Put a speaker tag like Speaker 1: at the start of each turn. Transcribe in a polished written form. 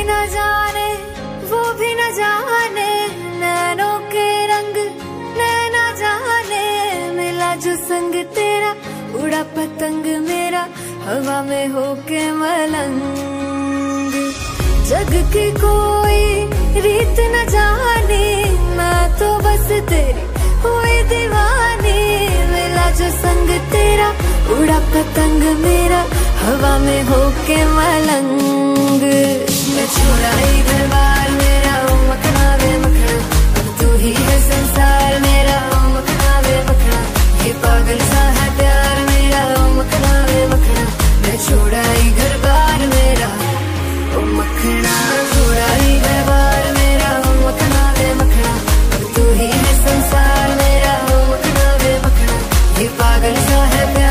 Speaker 1: न जाने वो भी न जाने, नैनों के रंग नैना जाने। मिला जो संग तेरा उड़ा पतंग मेरा हवा में होके मलंग। जग की कोई रीत न जाने, मैं तो बस तेरी हुई दीवानी। मिला जो संग तेरा उड़ा पतंग मेरा हवा में होके मलंग। मैं छोड़ा ही घर बार मेरा ओ मखना वे मखना, अब तू ही है संसार मेरा ओ मखना वे मखना। ये पागल सा है प्यार मेरा ओ मखना वे मखना। मैं छोड़ा ही घर बार मेरा ओ मखना, छोड़ा ही घर बार मेरा ओ मखना वे मखना। अब तू ही है संसार मेरा ओ मखना वे मखना। ये पागल सा है प्यार